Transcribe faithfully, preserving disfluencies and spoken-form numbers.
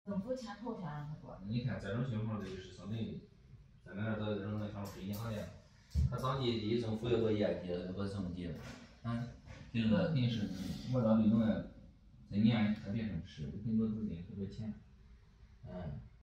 政府牵头先让他做。 你看这种情况，这就是相当于在俺这儿这种来看是一样的。他当地第一政府要做业绩，要做成绩，嗯，就是肯定是我到绿农业这年特别重视，有很多资金，很多钱，嗯。